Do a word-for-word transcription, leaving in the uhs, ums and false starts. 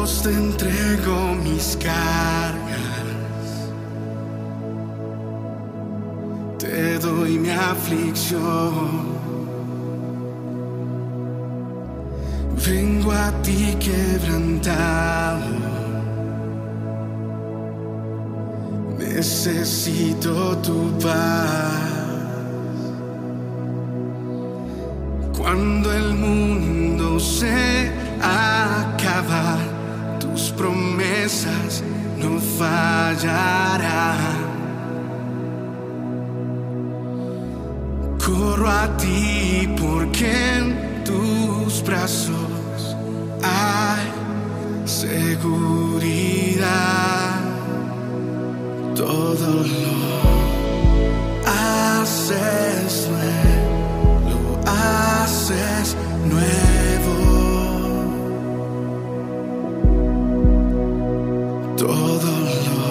brazos te entrego mis cargas, te doy mi aflicción. Vengo a ti quebrantado, necesito tu paz. Cuando el mundo se acaba, tus promesas no fallarán. Corro a ti porque en tus brazos hay seguridad. Todo lo haces nuevo, lo haces nuevo. Todo lo